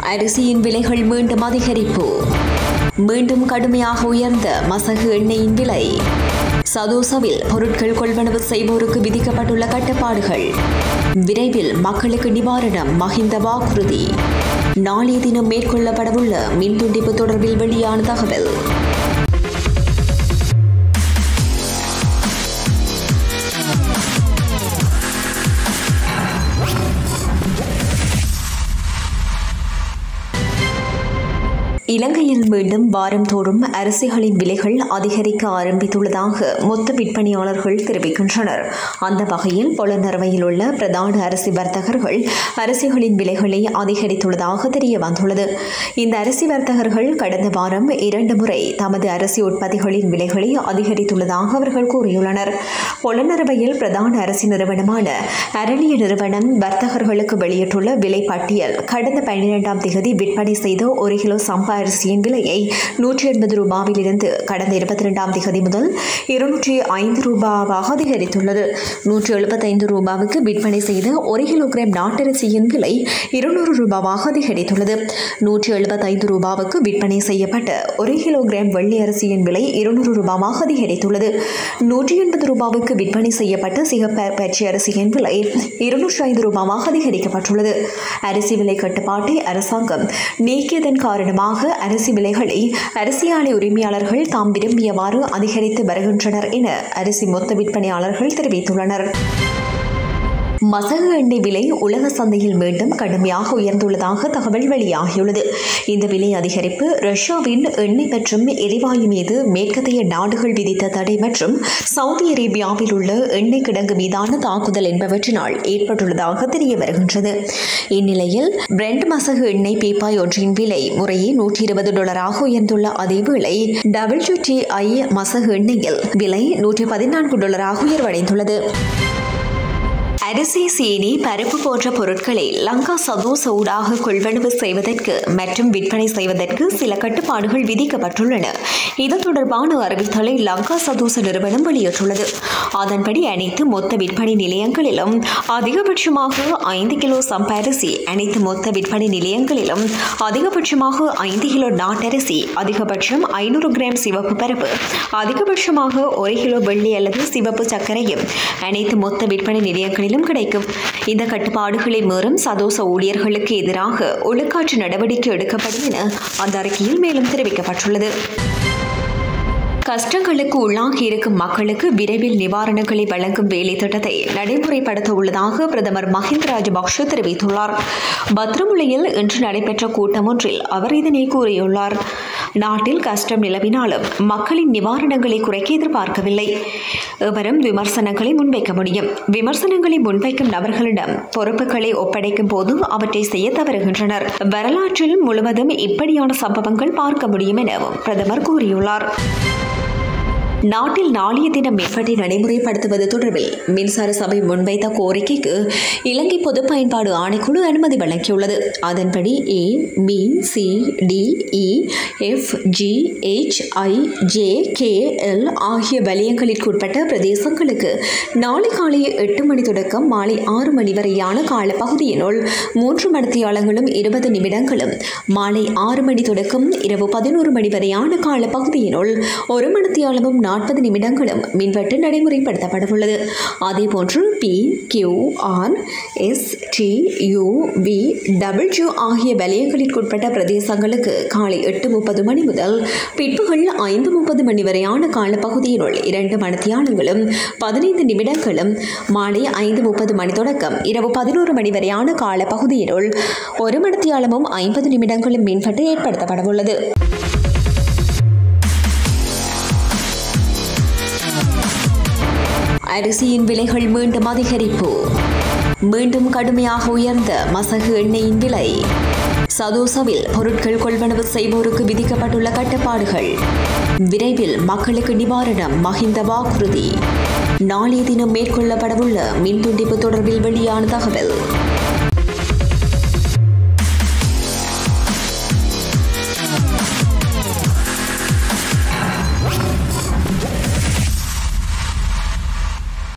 அரிசியின் விலைகள் மீண்டும் அதிகரிப்பு. மீண்டும் கடுமையாக உயர்ந்த மசகு எண்ணெயின் விலை. சதோசவில் பொருட்கள் கொள்வனவு செய்வோருக்கு விதிக்கப்பட்டுள்ள கட்டுப்பாடுகள். விரைவில் மக்களுக்கு நிவாரணம் மஹிந்த வாக்குறுதி. நாளைய தினம் மேற்கொள்ளப்படவுள்ள மின் துண்டிப்பு தொடர்பில் வெளியான தகவல். இலங்கையில் மீண்டும் வாரந்தோறும் அரிசிகளின் விலைகள் அதிகரிக்க ஆரம்பித்துள்ளதாக மொத்த விற்பனையாளர்கள் தெரிவிக்கின்றனர். அந்த வகையில் பொலனறுவையில் உள்ள பிரதான அரிசி வர்த்தகர்கள் அரிசிகளின் விலைகளை அதிகரித்துள்ளதாக தெரிய வந்துள்ளது. இந்த அரிசி வர்த்தகர்கள் கடந்த வாரம் 2 முறை தமது அரிசி உற்பத்திகளின் விலைகளை அதிகரித்துள்ளதாக அவர்கள் கூறியுள்ளனர். பொலனறுவையில் பிரதான அரிசி நிறுவனமான அரளிய நிறுவனம் வர்த்தகர்களுக்கு வெளியிட்டுள்ள விலை பட்டியல் கடந்த 12ஆம் தேதி விற்பனை செய்த 1 கிலோ சம்பா அரிசியின் விலையை 180 ரூபாவில் இருந்து கடந்த 22ஆம் தேதி முதல் 205 ரூபாவாக அதிகரித்துள்ளது. 175 ரூபாவுக்கு விற்பனை செய்த 1 கிலோகிராம் நாட்டரிசியின் விலை 200 ரூபாவாக அதிகரித்துள்ளது. 175 ரூபாவுக்கு விற்பனை செய்யப்பட்ட 1 கிலோகிராம் வெள்ளி அரிசியின் விலை 200 ரூபாவாக அதிகரித்துள்ளது. 180 ரூபாவுக்கு விற்பனை செய்யப்பட்ட சிகப்பு பச்சை அரிசியின் விலை 205 ரூபாவாக அதிகரிக்கப்பட்டுள்ளது. அரிசி விலை கட்டுப்பாட்டை அரசாங்கம் நீக்கியதன் காரணமாக அரிசி விலைகளை அரிசி ஆலை உரிமையாளர்கள் தாம் விரும்பியவாறு அதிகரித்து வருகின்றனர் என அரிசி மொத்த விற்பனையாளர்கள் தெரிவித்துள்ளனர். மசகு எண்ணெய் விலை உலக சந்தையில் மீண்டும் கடுமையாக உயர்ந்துள்ளதாக தகவல் வெளியாகியுள்ளது. இந்த விலை அதிகரிப்பு ரஷ்யாவின் எண்ணெய் மற்றும் எரிவாயு மீது மேற்கத்திய நாடுகள் விதித்த தடை மற்றும் சவுதி அரேபியாவில் உள்ள எண்ணெய் கிடங்கு மீதான தாக்குதல் என்பவற்றினால் ஏற்பட்டுள்ளதாக தெரிய வருகின்றது. இந்நிலையில் பிரெண்ட் மசகு எண்ணெய் பீப்பாய் ஒன்றின் விலை முறையே $120 உயர்ந்துள்ள அதேவேளை WTI மசகு எண்ணெயில் விலை $114 உயர்வடைந்துள்ளது. அரிசி, சீனி, பருப்பு போன்ற பொருட்களை லங்கா சதோச ஊடாக கொள்வனவு செய்வதற்கு மற்றும் விற்பனை செய்வதற்கு சில கட்டுப்பாடுகள் விதிக்கப்பட்டுள்ளன. இது தொடர்பான அறிவித்தலை லங்கா சதோச நிறுவனம் வெளியிட்டுள்ளது. அதன்படி அனைத்து மொத்த விற்பனை நிலையங்களிலும் அதிகபட்சமாக 5 கிலோ சம்பா அரிசி, அனைத்து மொத்த விற்பனை நிலையங்களிலும் அதிகபட்சமாக 5 கிலோ நாட்டரிசி, அதிகபட்சம் 500 கிராம் சிவப்பு பருப்பு, அதிகபட்சமாக 1 கிலோ வெள்ளி அல்லது சிவப்பு சர்க்கரையும் அனைத்து மொத்த விற்பனை நிலையங்களிலும் கிடைக்கும். இந்த கட்டுப்பாடுகளை மீறும் சதோச ஊழியர்களுக்கு எதிராக ஒழுக்காற்று நடவடிக்கை எடுக்கப்படும் என அந்த அறிக்கையில் மேலும் தெரிவிக்கப்பட்டுள்ளது. கஷ்டங்களுக்கு உள்ளாகி இருக்கும் மக்களுக்கு விரைவில் நிவாரணங்களை வழங்கும் வேலை திட்டத்தை நடைமுறைப்படுத்த உள்ளதாக பிரதமர் மஹிந்த ராஜபக்ஷ தெரிவித்துள்ளார். பத்ரமுலையில் இன்று நடைபெற்ற கூட்டம் ஒன்றில் அவர் இதனை கூறியுள்ளார். நாட்டில் கஷ்டம் நிலவினாலும் மக்களின் நிவாரணங்களை குறைக்க எதிர்பார்க்கவில்லை. எவரும் விமர்சனங்களை முன்வைக்க முடியும். விமர்சனங்களை முன்வைக்கும் நபர்களிடம் பொறுப்புகளை ஒப்படைக்கும் போது அவற்றை செய்ய தவறுகின்றனர். வரலாற்றில் முழுவதும் இப்படியான சம்பவங்கள் பார்க்க முடியும் எனவும் பிரதமர் கூறியுள்ளார். நாட்டில் நாளைய தினம் மேம்பட்டை நடைமுறைப்படுத்துவது தொடர்பில் மின்சார சபை முன்வைத்த கோரிக்கைக்கு இலங்கை பொது பயன்பாடு ஆணைக்குழு அனுமதி வழங்கியுள்ளது. அதன்படி A, B, C, D, E, F, G, H, I, J, K, L ஆகிய வலயங்களிற்குட்பட்ட பிரதேசங்களுக்கு நாளை காலை 8 மணி தொடக்கம் மாலை 6 மணி வரையான காலப்பகுதியினுள் 3 மணித்தியாலங்களும் 20 நிமிடங்களும், மாலை 6 மணி தொடக்கம் இரவு 11 மணி வரையான காலப்பகுதியினுள் 1 மணித்தியாலமும் 40 நிமிடங்களும் மின்வெட்டு நடைமுறைப்படுத்தப்படவுள்ளது. அதேபோன்று P, Q, R, S, T, U, V, W ஆகிய வலயங்களிற்குட்பட்ட பிரதேசங்களுக்கு காலை 8:30 மணி முதல் பிற்பகல் 5:30 மணி வரையான காலப்பகுதியினுள் 2 மணித்தியாலங்களும் 15 நிமிடங்களும், மாலை 5:30 மணி தொடக்கம் இரவு 11 மணி வரையான காலப்பகுதியினுள் 1 மணித்தியாலமும் 50 நிமிடங்களும் மின்வெட்டு ஏற்படுத்தப்படவுள்ளது. அரிசியின் விலைகள் மீண்டும் அதிகரிப்பு. மீண்டும் கடுமையாக உயர்ந்த மசகு எண்ணெயின் விலை. சதோசவில் பொருட்கள் கொள்வனவு செய்வோருக்கு விதிக்கப்பட்டுள்ள கட்டுப்பாடுகள். விரைவில் மக்களுக்கு நிவாரணம் மஹிந்த வாக்குறுதி. நாளைய தினம் மேற்கொள்ளப்படவுள்ள மின் துண்டிப்பு தொடர்பில் வெளியான தகவல்.